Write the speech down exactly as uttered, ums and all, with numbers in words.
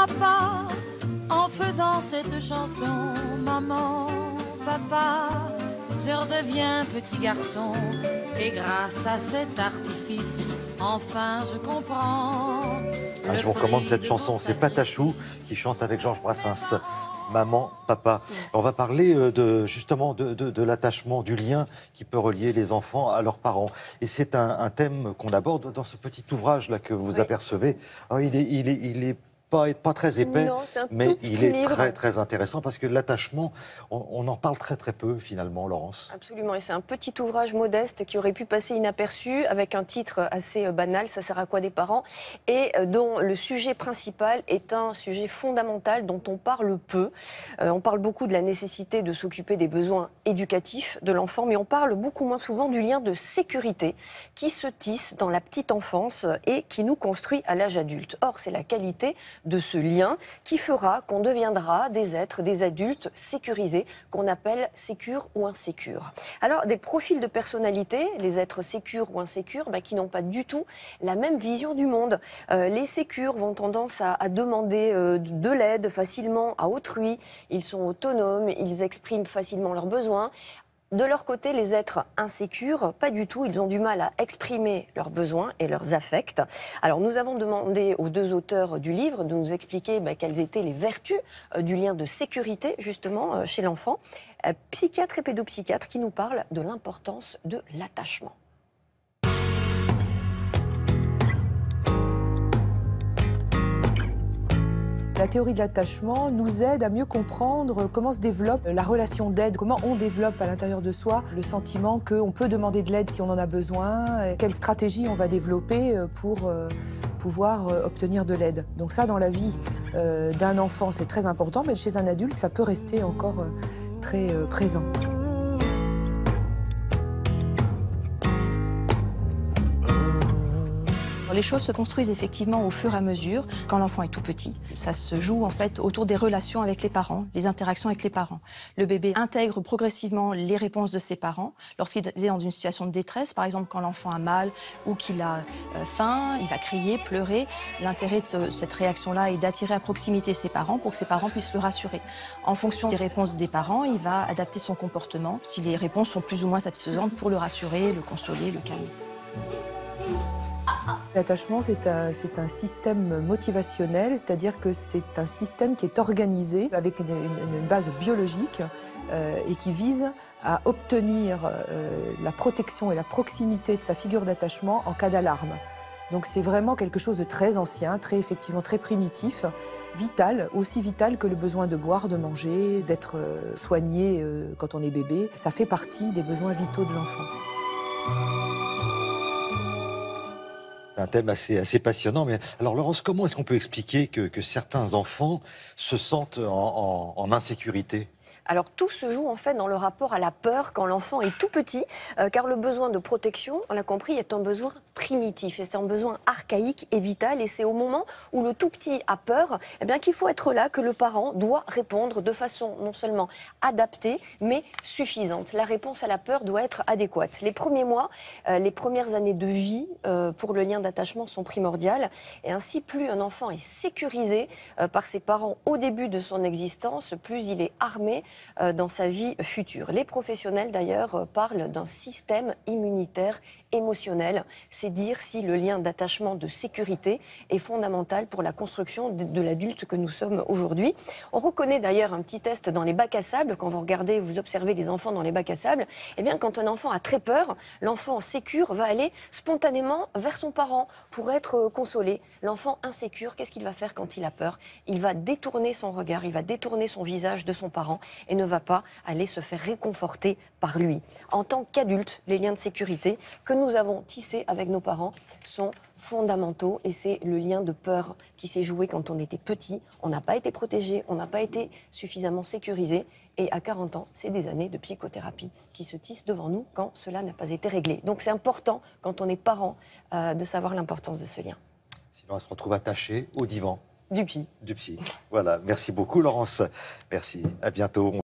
papa, en faisant cette chanson. Maman, papa, je redeviens petit garçon. Et grâce à cet artifice, enfin je comprends. Ah, je vous recommande cette chanson, c'est Patachou qui chante avec Georges Brassens. Maman, papa. On va parler de, justement de, de, de l'attachement, du lien qui peut relier les enfants à leurs parents. Et c'est un, un thème qu'on aborde dans ce petit ouvrage-là que vous oui. apercevez. Alors, il est, il est, il est pas, pas très épais, non, mais il est livre. très, très intéressant parce que l'attachement, on, on en parle très, très peu finalement, Laurence. Absolument, et c'est un petit ouvrage modeste qui aurait pu passer inaperçu avec un titre assez banal, ça sert à quoi des parents, et dont le sujet principal est un sujet fondamental dont on parle peu. Euh, on parle beaucoup de la nécessité de s'occuper des besoins éducatifs de l'enfant, mais on parle beaucoup moins souvent du lien de sécurité qui se tisse dans la petite enfance et qui nous construit à l'âge adulte. Or, c'est la qualité de ce lien qui fera qu'on deviendra des êtres, des adultes sécurisés, qu'on appelle sécures ou insécures. Alors, des profils de personnalité, les êtres sécures ou insécures, bah, qui n'ont pas du tout la même vision du monde. Euh, les sécures vont tendance à, à demander euh, de l'aide facilement à autrui, ils sont autonomes, ils expriment facilement leurs besoins. De leur côté, les êtres insécures, pas du tout, ils ont du mal à exprimer leurs besoins et leurs affects. Alors nous avons demandé aux deux auteurs du livre de nous expliquer bah, quelles étaient les vertus euh, du lien de sécurité justement euh, chez l'enfant. Euh, psychiatre et pédopsychiatre qui nous parlent de l'importance de l'attachement. La théorie de l'attachement nous aide à mieux comprendre comment se développe la relation d'aide, comment on développe à l'intérieur de soi le sentiment qu'on peut demander de l'aide si on en a besoin, quelle stratégie on va développer pour pouvoir obtenir de l'aide. Donc ça, dans la vie d'un enfant, c'est très important, mais chez un adulte, ça peut rester encore très présent. Les choses se construisent effectivement au fur et à mesure quand l'enfant est tout petit. Ça se joue en fait autour des relations avec les parents, les interactions avec les parents. Le bébé intègre progressivement les réponses de ses parents. Lorsqu'il est dans une situation de détresse, par exemple quand l'enfant a mal ou qu'il a faim, il va crier, pleurer. L'intérêt de ce, cette réaction-là est d'attirer à proximité ses parents pour que ses parents puissent le rassurer. En fonction des réponses des parents, il va adapter son comportement si les réponses sont plus ou moins satisfaisantes pour le rassurer, le consoler, le calmer. L'attachement, c'est un, c'est un système motivationnel, c'est-à-dire que c'est un système qui est organisé avec une, une, une base biologique euh, et qui vise à obtenir euh, la protection et la proximité de sa figure d'attachement en cas d'alarme. Donc c'est vraiment quelque chose de très ancien, très effectivement très primitif, vital, aussi vital que le besoin de boire, de manger, d'être euh, soigné euh, quand on est bébé. Ça fait partie des besoins vitaux de l'enfant. C'est un thème assez, assez passionnant. Mais alors, Laurence, comment est-ce qu'on peut expliquer que, que certains enfants se sentent en, en, en insécurité ? Alors tout se joue en fait dans le rapport à la peur quand l'enfant est tout petit, euh, car le besoin de protection, on l'a compris, est un besoin primitif, et c'est un besoin archaïque et vital, et c'est au moment où le tout petit a peur, eh bien qu'il faut être là, que le parent doit répondre de façon non seulement adaptée, mais suffisante. La réponse à la peur doit être adéquate. Les premiers mois, euh, les premières années de vie euh, pour le lien d'attachement sont primordiales, et ainsi plus un enfant est sécurisé euh, par ses parents au début de son existence, plus il est armé dans sa vie future. Les professionnels d'ailleurs parlent d'un système immunitaire émotionnel. C'est dire si le lien d'attachement de sécurité est fondamental pour la construction de, de l'adulte que nous sommes aujourd'hui. On reconnaît d'ailleurs un petit test dans les bacs à sable. Quand vous regardez, vous observez des enfants dans les bacs à sable, eh bien quand un enfant a très peur, l'enfant sécure va aller spontanément vers son parent pour être consolé. L'enfant insécure, qu'est-ce qu'il va faire quand il a peur? Il va détourner son regard, il va détourner son visage de son parent et ne va pas aller se faire réconforter par lui. En tant qu'adulte, les liens de sécurité que nous avons tissés avec nos parents sont fondamentaux, et c'est le lien de peur qui s'est joué quand on était petit. On n'a pas été protégé, on n'a pas été suffisamment sécurisé, et à quarante ans, c'est des années de psychothérapie qui se tissent devant nous quand cela n'a pas été réglé. Donc c'est important, quand on est parent, euh, de savoir l'importance de ce lien. Sinon, on se retrouve attaché au divan. Du psy. Du psy. Voilà, merci beaucoup Laurence. Merci, à bientôt.